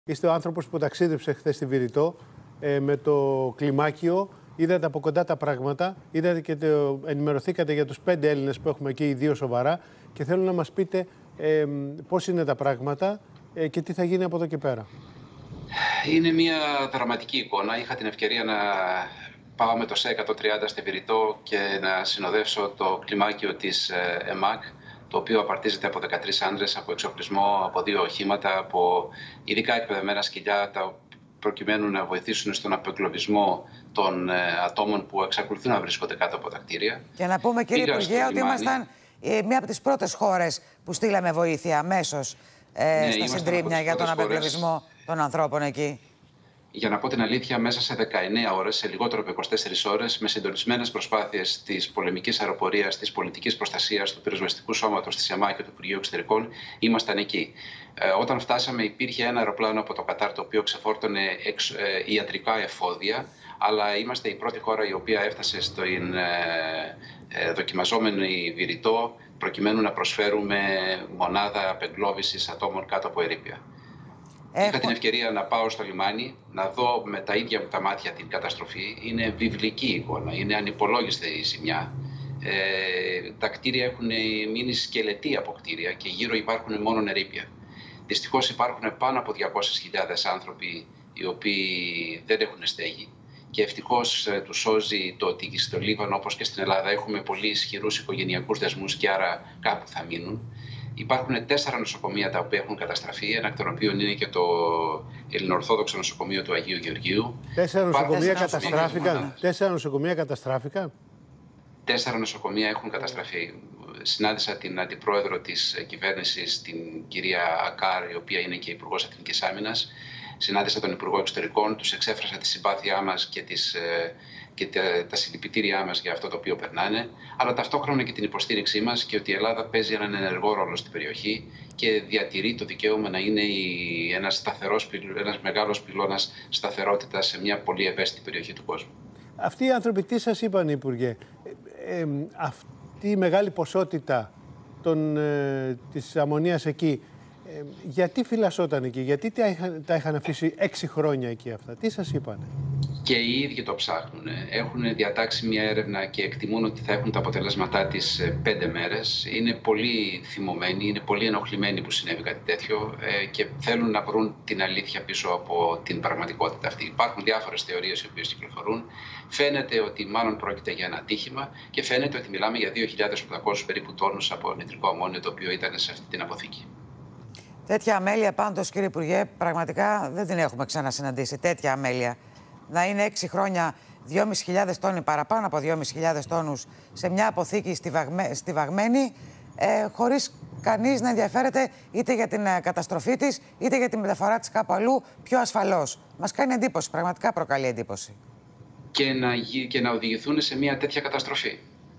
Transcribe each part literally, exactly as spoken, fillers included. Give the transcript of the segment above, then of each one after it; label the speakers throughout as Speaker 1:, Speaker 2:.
Speaker 1: Είστε ο άνθρωπος που ταξίδεψε χθες στη Βηρητό ε, με το κλιμάκιο. Είδατε από κοντά τα πράγματα, είδατε και το, ενημερωθήκατε για τους πέντε Έλληνες που έχουμε εκεί, οι δύο σοβαρά. Και θέλω να μας πείτε ε, πώς είναι τα πράγματα ε, και τι θα γίνει από εδώ και πέρα.
Speaker 2: Είναι μια δραματική εικόνα. Είχα την ευκαιρία να πάω με το ΣΕ εκατόν τριάντα στη Βηρητό και να συνοδεύσω το κλιμάκιο της ΕΜΑΚ, το οποίο απαρτίζεται από δεκατρείς άντρες, από εξοπλισμό, από δύο οχήματα, από ειδικά εκπαιδευμένα σκυλιά, τα προκειμένου να βοηθήσουν στον απεγκλωβισμό των ε, ατόμων που εξακολουθούν να βρίσκονται κάτω από τα κτίρια.
Speaker 3: Και να πούμε, κύριε Υπουργέ, ότι ήμασταν ε, μία από τις πρώτες χώρες που στείλαμε βοήθεια αμέσως ε, ναι, στα συντρίμμια για τον απεγκλωβισμό των ανθρώπων εκεί.
Speaker 2: Για να πω την αλήθεια, μέσα σε δεκαεννέα ώρες, σε λιγότερο από είκοσι τέσσερις ώρες, με συντονισμένες προσπάθειες της πολεμικής αεροπορίας, της πολιτικής προστασίας, του πυροσβεστικού σώματος της ΕΜΑ και του Υπουργείου Εξωτερικών, ήμασταν εκεί. Ε, όταν φτάσαμε, υπήρχε ένα αεροπλάνο από το Κατάρ, το οποίο ξεφόρτωνε εξ, ε, ιατρικά εφόδια, αλλά είμαστε η πρώτη χώρα η οποία έφτασε στην ε, ε, δοκιμαζόμενη Βηρητό, προκειμένου να προσφέρουμε μονάδα απεγκλώβησης ατόμων κάτω από ερείπια. Έχω... Είχα την ευκαιρία να πάω στο λιμάνι, να δω με τα ίδια μου τα μάτια την καταστροφή. Είναι βιβλική εικόνα, είναι ανυπολόγιστη η ζημιά. Ε, τα κτίρια έχουν μείνει σκελετοί από κτίρια και γύρω υπάρχουν μόνο ερείπια. Δυστυχώς υπάρχουν πάνω από διακόσιες χιλιάδες άνθρωποι οι οποίοι δεν έχουν στέγη. Και ευτυχώς ε, τους σώζει το ότι στο Λίβανο, όπως και στην Ελλάδα, έχουμε πολύ ισχυρούς οικογενειακούς δεσμούς και άρα κάπου θα μείνουν. Υπάρχουν τέσσερα νοσοκομεία τα οποία έχουν καταστραφεί, ένα εκ των οποίων είναι και το Ελληνοορθόδοξο νοσοκομείο του Αγίου Γεωργίου.
Speaker 1: Τέσσερα νοσοκομεία καταστράφηκαν. Τέσσερα νοσοκομεία καταστράφηκαν.
Speaker 2: Τέσσερα νοσοκομεία έχουν καταστραφεί. Συνάντησα την αντιπρόεδρο της κυβέρνησης, την κυρία Ακάρ, η οποία είναι και υπουργός Εθνικής Άμυνας. Συνάντησα τον Υπουργό Εξωτερικών, τους εξέφρασα τη συμπάθειά μας και, τις, και τα, τα συλληπιτήριά μας για αυτό το οποίο περνάνε, αλλά ταυτόχρονα και την υποστήριξή μας και ότι η Ελλάδα παίζει έναν ενεργό ρόλο στην περιοχή και διατηρεί το δικαίωμα να είναι η, ένας, σταθερός, ένας μεγάλος πυλώνας σταθερότητας σε μια πολύ ευαίσθητη περιοχή του κόσμου.
Speaker 1: Αυτοί οι άνθρωποι τι σας είπαν, Υπουργέ? Ε, ε, αυτή η μεγάλη ποσότητα των, ε, της αμμονίας εκεί, Ε, γιατί φυλασσόταν εκεί, γιατί τα είχαν, τα είχαν αφήσει έξι χρόνια εκεί αυτά, τι σας είπανε?
Speaker 2: Και οι ίδιοι το ψάχνουν. Έχουν διατάξει μια έρευνα και εκτιμούν ότι θα έχουν τα αποτελέσματά της σε πέντε μέρες. Είναι πολύ θυμωμένοι, είναι πολύ ενοχλημένοι που συνέβη κάτι τέτοιο ε, και θέλουν να βρουν την αλήθεια πίσω από την πραγματικότητα αυτή. Υπάρχουν διάφορες θεωρίες οι οποίες κυκλοφορούν. Φαίνεται ότι μάλλον πρόκειται για ένα ατύχημα και φαίνεται ότι μιλάμε για δύο χιλιάδες οκτακόσιους περίπου τόνους από νητρικό αμμόνιο, το οποίο ήταν σε αυτή την αποθήκη.
Speaker 3: Τέτοια αμέλεια πάντως, κύριε Υπουργέ, πραγματικά δεν την έχουμε ξανασυναντήσει. Τέτοια αμέλεια. Να είναι έξι χρόνια δυόμισι χιλιάδες τόνοι, παραπάνω από δυόμισι χιλιάδες τόνους σε μια αποθήκη στιβαγμένη, ε, χωρίς κανείς να ενδιαφέρεται είτε για την καταστροφή της, είτε για τη μεταφορά της κάπου αλλού πιο ασφαλώς. Μας κάνει εντύπωση, πραγματικά προκαλεί εντύπωση.
Speaker 2: Και να, και να οδηγηθούν σε μια τέτοια καταστροφή.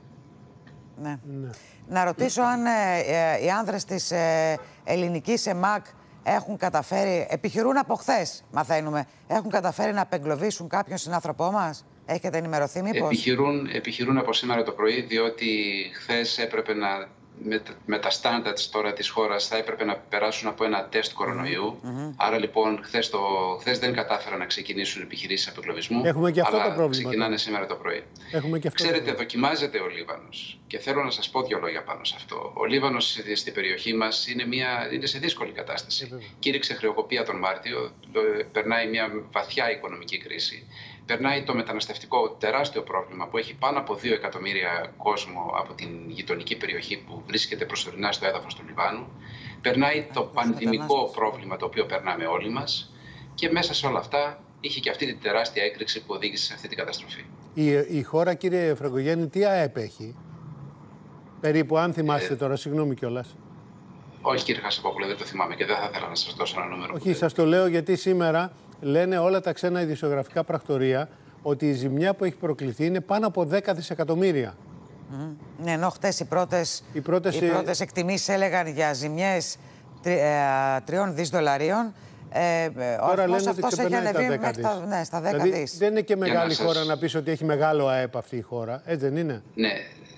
Speaker 3: Ναι. Ναι. Να ρωτήσω αν ε, ε, οι άνδρες της ε, ελληνικής ΕΜΑΚ έχουν καταφέρει, επιχειρούν από χθες, μαθαίνουμε, έχουν καταφέρει να απεγκλωβίσουν κάποιον συνάνθρωπό μας? Έχετε ενημερωθεί μήπως?
Speaker 2: Επιχειρούν, επιχειρούν από σήμερα το πρωί, διότι χθες έπρεπε να, με, με τα standards τώρα της χώρας, θα έπρεπε να περάσουν από ένα τεστ κορονοϊού. Mm-hmm. Άρα λοιπόν χθες, το, χθες δεν κατάφεραν να ξεκινήσουν επιχειρήσεις απεγκλωβισμού.
Speaker 1: Έχουμε και αυτό
Speaker 2: αλλά
Speaker 1: το πρόβλημα.
Speaker 2: Ξεκινάνε σήμερα το πρωί.
Speaker 1: Έχουμε και αυτό.
Speaker 2: Ξέρετε, δοκιμάζεται ο Λίβανος και θέλω να σας πω δύο λόγια πάνω σε αυτό. Ο Λίβανος στην περιοχή μας είναι, μια, είναι σε δύσκολη κατάσταση. Mm-hmm. Κήρυξε χρεοκοπία τον Μάρτιο, περνάει μια βαθιά οικονομική κρίση. Περνάει το μεταναστευτικό τεράστιο πρόβλημα που έχει πάνω από δύο εκατομμύρια κόσμο από την γειτονική περιοχή που βρίσκεται προσωρινά στο έδαφος του Λιβάνου. Περνάει το πανδημικό πρόβλημα το οποίο περνάμε όλοι μας και μέσα σε όλα αυτά είχε και αυτή τη τεράστια έκρηξη που οδήγησε σε αυτή την καταστροφή.
Speaker 1: Η, η χώρα, κύριε Φραγκογέννη, τι ΑΕΠ έχει? Περίπου, αν θυμάστε ε... τώρα, συγγνώμη κιόλας.
Speaker 2: Όχι, κύριε Χασαπόπουλε, δεν το θυμάμαι και δεν θα ήθελα να σας δώσω ένα νούμερο.
Speaker 1: Όχι, σας το λέω γιατί σήμερα λένε όλα τα ξένα ειδησιογραφικά πρακτορεία ότι η ζημιά που έχει προκληθεί είναι πάνω από δέκα δισεκατομμύρια.
Speaker 3: Mm. Ναι, ενώ χτες οι πρώτες,
Speaker 1: οι πρώτες,
Speaker 3: οι πρώτες εκτιμήσεις έλεγαν για ζημιές τρι, ε, τριών δις δολαρίων. Ε,
Speaker 1: Τώρα λένε ότι ξεπερνάει τα δέκα δις.
Speaker 3: Τα, ναι, στα δέκα
Speaker 1: δηλαδή,
Speaker 3: δις.
Speaker 1: δεν είναι και μεγάλη
Speaker 2: σας...
Speaker 1: χώρα να πεις ότι έχει μεγάλο ΑΕΠ αυτή η χώρα, έτσι δεν είναι?
Speaker 2: Ναι.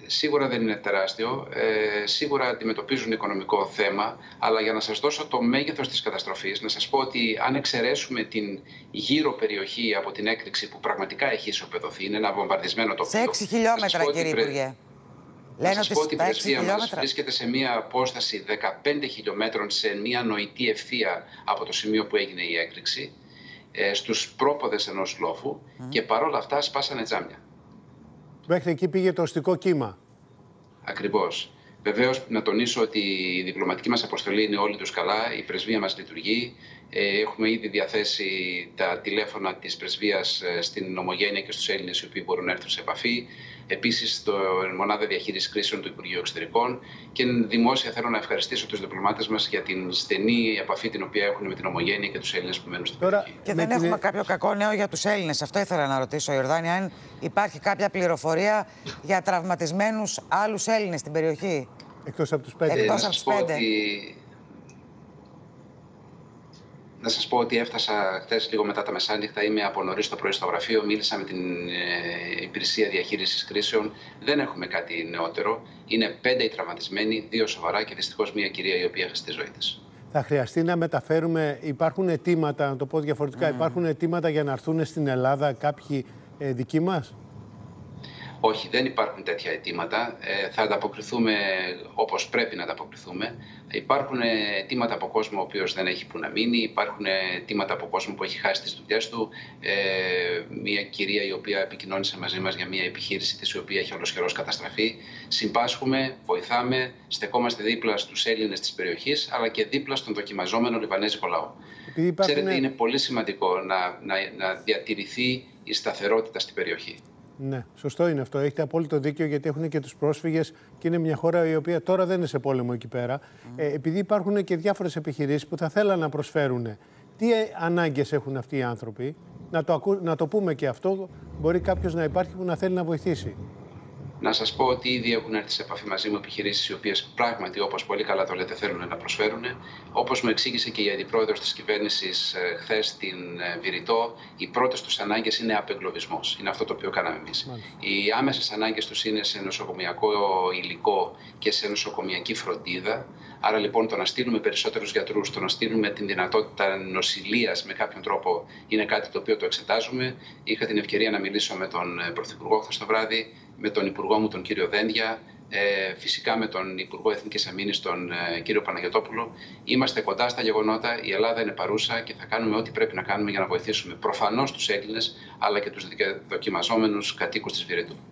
Speaker 2: Σίγουρα δεν είναι τεράστιο, ε, σίγουρα αντιμετωπίζουν οικονομικό θέμα, αλλά για να σας δώσω το μέγεθος της καταστροφής, να σας πω ότι αν εξαιρέσουμε την γύρω περιοχή από την έκρηξη που πραγματικά έχει ισοπεδωθεί, είναι ένα βομβαρδισμένο τοπίο.
Speaker 3: Σε έξι χιλιόμετρα, κύριε Υπουργέ.
Speaker 2: Να σας πω ότι η πρεσβεία μας βρίσκεται σε μια απόσταση δεκαπέντε χιλιόμετρων, σε μια νοητή ευθεία από το σημείο που έγινε η έκρηξη, ε, στους πρόποδες ενός λόφου, mm. και παρόλα αυτά σπάσανε τζάμια.
Speaker 1: Μέχρι εκεί πήγε το οστικό κύμα.
Speaker 2: Ακριβώς. Βεβαίως, να τονίσω ότι η διπλωματική μας αποστολή είναι όλοι τους καλά, η πρεσβεία μας λειτουργεί. Έχουμε ήδη διαθέσει τα τηλέφωνα της πρεσβείας στην Ομογένεια και στους Έλληνες οι οποίοι μπορούν να έρθουν σε επαφή. Επίσης, στο Μονάδα Διαχείρισης Κρίσεων του Υπουργείου Εξωτερικών. Και δημόσια θέλω να ευχαριστήσω τους διπλωμάτες μας για την στενή επαφή την οποία έχουν με την Ομογένεια και τους Έλληνες που μένουν στην
Speaker 3: Τώρα,
Speaker 2: περιοχή.
Speaker 3: Και δεν
Speaker 1: την...
Speaker 3: έχουμε κάποιο κακό νέο για τους Έλληνες. Αυτό ήθελα να ρωτήσω, Ιορδάνη, αν υπάρχει κάποια πληροφορία για τραυματισμένους άλλους Έλληνες στην περιοχή.
Speaker 1: Εκτός από τους πέντε.
Speaker 2: Ε, να σας πω ότι... Να σας πω ότι έφτασα χθες λίγο μετά τα μεσάνυχτα, είμαι από νωρίς το πρωί στο γραφείο, μίλησα με την ε, υπηρεσία διαχείρισης κρίσεων. Δεν έχουμε κάτι νεότερο. Είναι πέντε οι τραυματισμένοι, δύο σοβαρά και δυστυχώς μία κυρία η οποία έχασε τη ζωή της.
Speaker 1: Θα χρειαστεί να μεταφέρουμε, υπάρχουν αιτήματα, να το πω διαφορετικά, mm. υπάρχουν αιτήματα για να έρθουν στην Ελλάδα κάποιοι ε, δικοί μας.
Speaker 2: Όχι, δεν υπάρχουν τέτοια αιτήματα. Ε, θα ανταποκριθούμε όπως πρέπει να ανταποκριθούμε. Υπάρχουν αιτήματα από κόσμο ο οποίος δεν έχει που να μείνει. Υπάρχουν αιτήματα από κόσμο που έχει χάσει τις δουλειές του. Ε, μια κυρία η οποία επικοινώνησε μαζί μας για μια επιχείρηση της η οποία έχει ολοσχερώς καταστραφεί. Συμπάσχουμε, βοηθάμε, στεκόμαστε δίπλα στους Έλληνες της περιοχής αλλά και δίπλα στον δοκιμαζόμενο Λιβανέζικο λαό. Υπάρχουν... Ξέρετε, είναι πολύ σημαντικό να, να, να διατηρηθεί η σταθερότητα στην περιοχή.
Speaker 1: Ναι, σωστό είναι αυτό. Έχετε απόλυτο δίκιο, γιατί έχουν και τους πρόσφυγες και είναι μια χώρα η οποία τώρα δεν είναι σε πόλεμο εκεί πέρα. Mm. Ε, επειδή υπάρχουν και διάφορες επιχειρήσεις που θα θέλαν να προσφέρουν. Τι ανάγκες έχουν αυτοί οι άνθρωποι, να το, ακού, να το πούμε και αυτό, μπορεί κάποιος να υπάρχει που να θέλει να βοηθήσει.
Speaker 2: Να σας πω ότι ήδη έχουν έρθει σε επαφή μαζί μου επιχειρήσεις οι οποίες πράγματι, όπως πολύ καλά το λέτε, θέλουν να προσφέρουν. Όπως μου εξήγησε και η αντιπρόεδρος της κυβέρνησης ε, χθες στην ε, Βηρητό, οι πρώτες τους ανάγκες είναι απεγκλωβισμός. Είναι αυτό το οποίο κάναμε εμείς. Μάλιστα. Οι άμεσες ανάγκες τους είναι σε νοσοκομιακό υλικό και σε νοσοκομιακή φροντίδα. Άρα λοιπόν το να στείλουμε περισσότερους γιατρούς, το να στείλουμε την δυνατότητα νοσηλείας με κάποιον τρόπο είναι κάτι το οποίο το εξετάζουμε. Είχα την ευκαιρία να μιλήσω με τον Πρωθυπουργό χθες το βράδυ, με τον Υπουργό μου τον κύριο Δένδια, ε, φυσικά με τον Υπουργό Εθνικής Αμήνης τον ε, κύριο Παναγιωτόπουλο. Είμαστε κοντά στα γεγονότα, η Ελλάδα είναι παρούσα και θα κάνουμε ό,τι πρέπει να κάνουμε για να βοηθήσουμε προφανώς τους Έλληνες αλλά και τους δοκιμαζόμενους κατοίκους της Βηρετού.